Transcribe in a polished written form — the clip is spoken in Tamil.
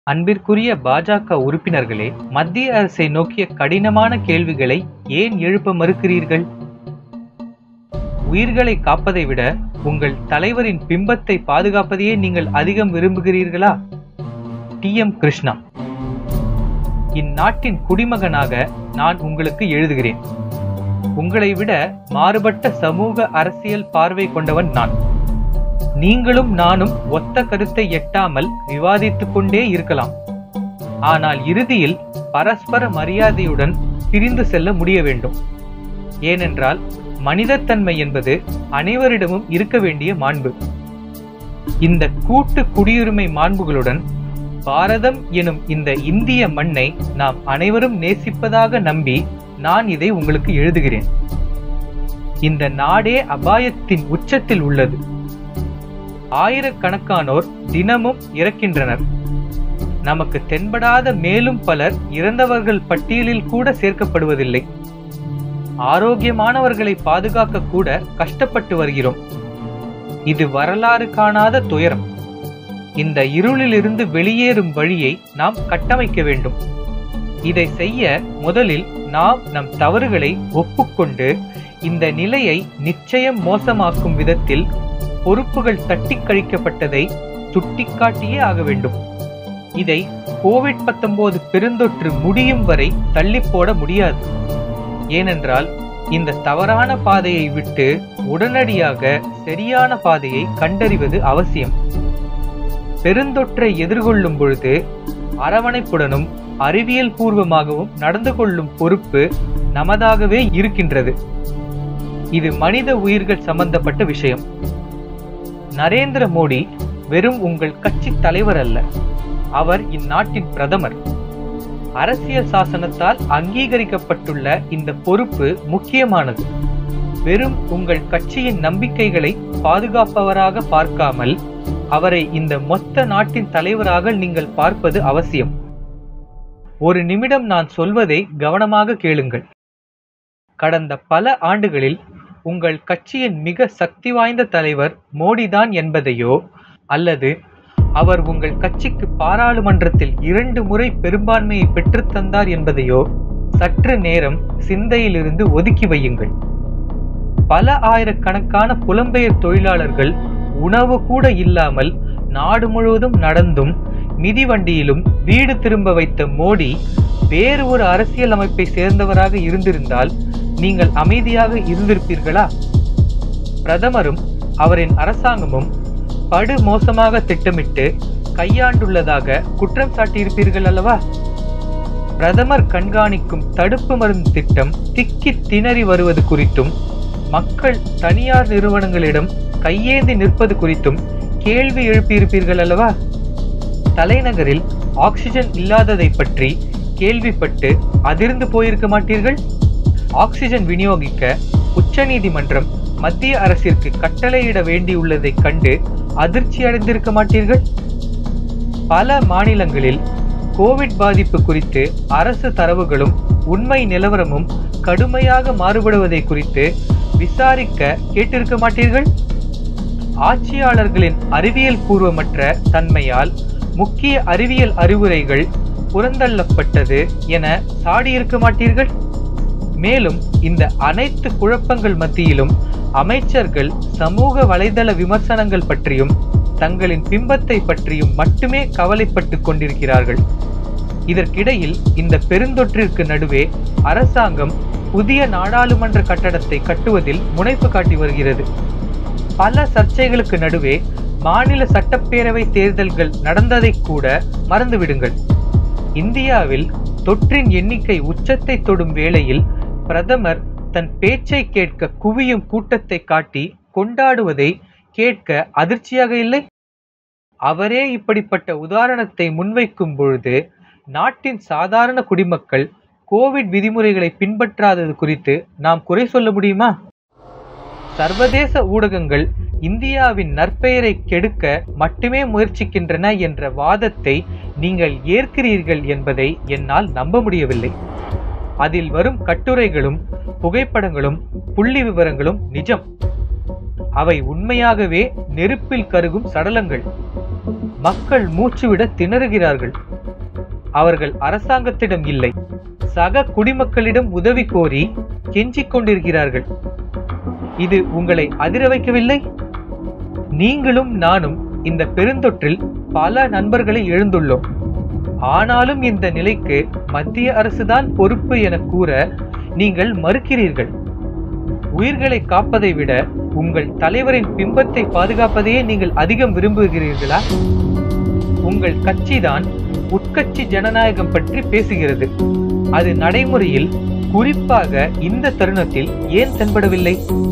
அன்பிற்குரிய பாஜக உறுப்பினர்களே, மத்திய அரசை நோக்கிய கடினமான கேள்விகளை ஏன் எழுப்ப மறுக்கிறீர்கள்? உயிர்களை காப்பதை விட உங்கள் தலைவரின் பிம்பத்தை பாதுகாப்பதையே நீங்கள் அதிகம் விரும்புகிறீர்களா? டி.எம். கிருஷ்ணா. இந்நாட்டின் குடிமகனாக நான் உங்களுக்கு எழுதுகிறேன். உங்களை விட மாறுபட்ட சமூக அரசியல் பார்வை கொண்டவன் நான். நீங்களும் நானும் ஒத்த கருத்தை எட்டாமல் விவாதித்துக் கொண்டே இருக்கலாம். ஆனால் இறுதியில் பரஸ்பர மரியாதையுடன் பிரிந்து செல்ல முடிய வேண்டும். ஏனென்றால் மனிதத்தன்மை என்பது அனைவரிடமும் இருக்க வேண்டிய மாண்பு. இந்த கூட்டு குடியுரிமை மாண்புகளுடன் பாரதம் எனும் இந்த இந்திய மண்ணை நாம் அனைவரும் நேசிப்பதாக நம்பி நான் இதை உங்களுக்கு எழுதுகிறேன். இந்த நாடே அபாயத்தின் உச்சத்தில் உள்ளது. ஆயிரக்கணக்கானோர் தினமும் இறக்கின்றனர். நமக்கு தென்படாத மேலும் பலர் இறந்தவர்கள் பட்டியலில் கூட சேர்க்கப்படுவதில்லை. ஆரோக்கியமானவர்களை பாதுகாக்க கூட கஷ்டப்பட்டு வருகிறோம். இது வரலாறு காணாத துயரம். இந்த இருளிலிருந்து வெளியேறும் வழியை நாம் கட்டமைக்க வேண்டும். இதை செய்ய முதலில் நாம் நம் தவறுகளை ஒப்புக்கொண்டு இந்த நிலையை நிச்சயம் மோசமாக்கும் விதத்தில் பொறுப்புகள் தட்டி கழிக்கப்பட்டதை சுட்டிக்காட்டியே ஆக வேண்டும். இதை கோவிட்-19 பெருந்தொற்று முடியும் வரை தள்ளி போட முடியாது. ஏனென்றால் இந்த தவறான பாதையை விட்டு உடனடியாக சரியான பாதையை கண்டறிவது அவசியம். பெருந்தொற்றை எதிர்கொள்ளும் பொழுது அரவணைப்புடனும் அறிவியல் பூர்வமாகவும் நடந்து கொள்ளும் பொறுப்பு நமதாகவே இருக்கின்றது. இது மனித உயிர்கள் சம்பந்தப்பட்ட விஷயம். நரேந்திர மோடி வெறும் உங்கள் கட்சி தலைவர் அல்ல, அவர் இந்நாட்டின் பிரதமர். அரசியல் சாசனத்தால் அங்கீகரிக்கப்பட்டுள்ள இந்த பொறுப்பு முக்கியமானது. வெறும் உங்கள் கட்சியின் நம்பிக்கைகளை பாதுகாப்பவராக பார்க்காமல் அவரை இந்த மொத்த நாட்டின் தலைவராக நீங்கள் பார்ப்பது அவசியம். ஒரு நிமிடம் நான் சொல்வதை கவனமாக கேளுங்கள். கடந்த பல ஆண்டுகளில் உங்கள் கட்சியின் மிக சக்தி வாய்ந்த தலைவர் மோடிதான் என்பதையோ அல்லது அவர் உங்கள் கட்சிக்கு பாராளுமன்றத்தில் 2 முறை பெரும்பான்மையை பெற்றுத்தந்தார் என்பதையோ சற்று நேரம் சிந்தையிலிருந்து ஒதுக்கி வையுங்கள். பல ஆயிரக்கணக்கான புலம்பெயர் தொழிலாளர்கள் உணவு கூட இல்லாமல் நாடு முழுவதும் நடந்தும் மிதிவண்டியிலும் வீடு திரும்ப வைத்த மோடி வேறு ஒரு அரசியல் அமைப்பை சேர்ந்தவராக இருந்திருந்தால் நீங்கள் அமைதியாக இருந்திருப்பீர்களா? பிரதமரும் அவரின் அரசாங்கமும் படு மோசமாக திட்டமிட்டு கையாண்டுள்ளதாக குற்றம் சாட்டியிருப்பீர்கள் அல்லவா? பிரதமர் கண்காணிக்கும் தடுப்பு மருந்து திட்டம் திக்கி திணறி வருவது குறித்தும் மக்கள் தனியார் நிறுவனங்களிடம் கையேந்தி நிற்பது குறித்தும் கேள்வி எழுப்பியிருப்பீர்கள் அல்லவா? தலைநகரில் ஆக்சிஜன் இல்லாததை பற்றி கேள்விப்பட்டு அதிர்ந்து போயிருக்க மாட்டீர்கள்? ஆக்சிஜன் விநியோகிக்க உச்சநீதிமன்றம் மத்திய அரசிற்கு கட்டளையிட வேண்டியுள்ளதை கண்டு அதிர்ச்சி அடைந்திருக்க மாட்டீர்கள்? பல மாநிலங்களில் கோவிட் பாதிப்பு குறித்து அரசு தரவுகளும் உண்மை நிலவரமும் கடுமையாக மாறுபடுவதை குறித்து விசாரிக்க கேட்டிருக்க மாட்டீர்கள்? ஆட்சியாளர்களின் அறிவியல் பூர்வமற்ற தன்மையால் முக்கிய அறிவியல் அறிவுரைகள் புறந்தள்ளப்பட்டது என சாடியிருக்க மாட்டீர்கள்? மேலும் இந்த அனைத்து குழப்பங்கள் மத்தியிலும் அமைச்சர்கள் சமூக வலைதள விமர்சனங்கள் பற்றியும் தங்களின் பிம்பத்தை பற்றியும் மட்டுமே கவலைப்பட்டு கொண்டிருக்கிறார்கள். இதற்கிடையில் இந்த பெருந்தொற்றிற்கு நடுவே அரசாங்கம் புதிய நாடாளுமன்ற கட்டடத்தை கட்டுவதில் முனைப்பு காட்டி வருகிறது. பல சர்ச்சைகளுக்கு நடுவே மாநில சட்டப்பேரவை தேர்தல்கள் நடந்ததை கூட மறந்துவிடுங்கள். இந்தியாவில் தொற்றின் எண்ணிக்கை உச்சத்தை தொடும் வேளையில் பிரதமர் தன் பேச்சை கேட்க குவியும் கூட்டத்தை காட்டி கொண்டாடுவதை கேட்க அதிர்ச்சியாக இல்லை? அவரே இப்படிப்பட்ட உதாரணத்தை முன்வைக்கும் பொழுது நாட்டின் சாதாரண குடிமக்கள் கோவிட் விதிமுறைகளை பின்பற்றாதது குறித்து நாம் குறை சொல்ல முடியுமா? சர்வதேச ஊடகங்கள் இந்தியாவின் நற்பெயரை கெடுக்க மட்டுமே முயற்சிக்கின்றன என்ற வாதத்தை நீங்கள் ஏற்கிறீர்கள் என்பதை என்னால் நம்ப முடியவில்லை. அதில் வரும் கட்டுரைகளும் புகைப்படங்களும் புள்ளி விவரங்களும் நிஜம். அவை உண்மையாகவே நெருப்பில் கருகும் சடலங்கள். மக்கள் மூச்சுவிட திணறுகிறார்கள். அவர்கள் அரசாங்கத்திடம் இல்லை, சக குடிமக்களிடம் உதவி கோரி கெஞ்சிக் கொண்டிருக்கிறார்கள். இது உங்களை அதிர வைக்கவில்லை? நீங்களும் நானும் இந்த பெருந்தொற்றில் பல நண்பர்களை எழுந்துள்ளோம். ஆனாலும் இந்த நிலைக்கு மத்திய அரசுதான் பொறுப்பு என கூற நீங்கள் மறுக்கிறீர்கள். உயிர்களை காப்பதை விட உங்கள் தலைவரின் பிம்பத்தை பாதுகாப்பதையே நீங்கள் அதிகம் விரும்புகிறீர்களா? உங்கள் கட்சிதான் உட்கட்சி ஜனநாயகம் பற்றி பேசுகிறது. அது நடைமுறையில், குறிப்பாக இந்த தருணத்தில் ஏன் தென்படவில்லை?